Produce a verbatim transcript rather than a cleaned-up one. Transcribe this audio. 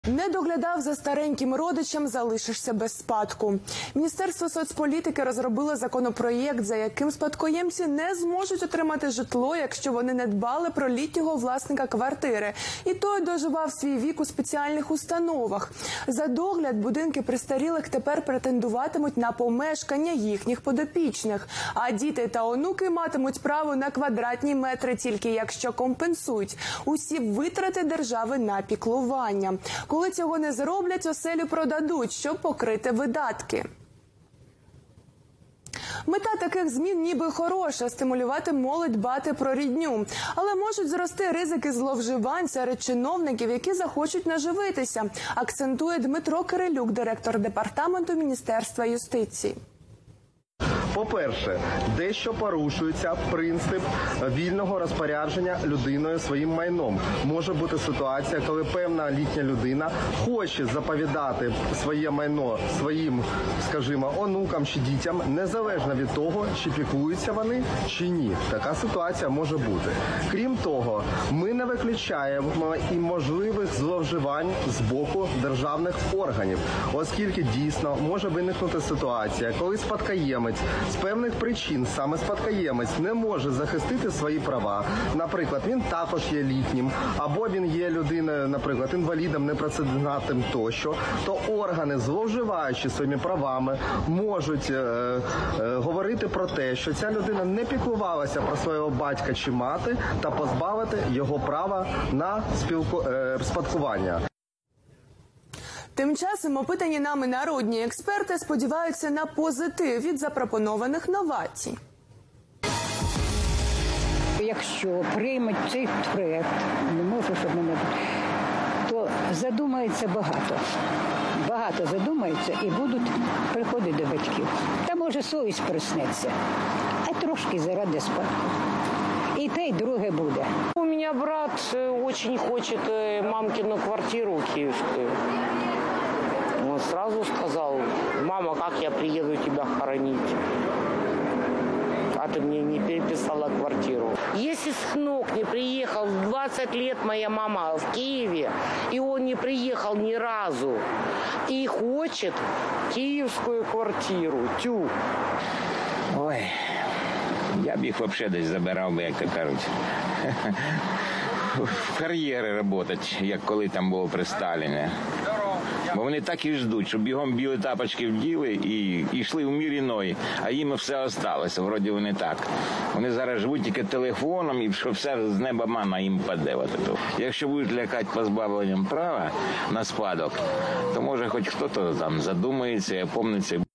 Не доглядав за стареньким родичем – залишишся без спадку. Міністерство соцполітики розробило законопроєкт, за яким спадкоємці не зможуть отримати житло, якщо вони не дбали про літнього власника квартири. І той доживав свій вік у спеціальних установах. За догляд будинки престарілих тепер претендуватимуть на помешкання їхніх подопічних. А діти та онуки матимуть право на квадратні метри, тільки якщо компенсують усі витрати держави на піклування. Коли цього не зроблять, оселю продадуть, щоб покрити видатки. Мета таких змін ніби хороша – стимулювати молодь дбати про рідню. Але можуть зрости ризики зловживань серед чиновників, які захочуть наживитися, акцентує Дмитро Кирилюк, директор департаменту Міністерства юстиції. По-перше, дещо порушується принцип вільного розпорядження людиною своїм майном. Може бути ситуація, коли певна літня людина хоче заповідати своє майно своїм, скажімо, онукам чи дітям, незалежно від того, чи піклуються вони, чи ні. Така ситуація може бути. Крім того, ми не виключаємо і можливих зловживань з боку державних органів, оскільки дійсно може виникнути ситуація, коли спадкоємець з певних причин саме спадкоємець не може захистити свої права. Наприклад, він також є літнім, або він є людиною, наприклад, інвалідом, непрацездатним тощо, то органи, зловживаючи своїми правами, можуть е, е, говорити про те, що ця людина не піклувалася про свого батька чи мати та позбавити його права на спілку, е, спадкування. Тим часом опитані нами народні експерти сподіваються на позитив від запропонованих новацій. Якщо приймуть цей проєкт, не можу, щоб мене, то задумається багато. Багато задумаються і будуть приходити до батьків. Та може совість проснеться, а трошки заради спадку. И то, и другое будет. У меня брат очень хочет мамкину квартиру киевскую. Он сразу сказал: мама, как я приеду тебя хоронить? А ты мне не переписала квартиру. Если сынок не приехал, двадцать лет моя мама в Киеве, и он не приехал ни разу, и хочет киевскую квартиру, тю. Ой, я б їх взагалі десь забирав би, як то кажуть, в кар'єри працювати, як коли там було при Сталіні. Бо вони так і ждуть, щоб бігом білі тапочки вділи і йшли в мір іной, а їм все залишилося, вроді вони так. Вони зараз живуть тільки телефоном, і що все з неба мана їм паде. Якщо будуть лякати позбавленням права на спадок, то може хоч хтось там задумається і опомниться.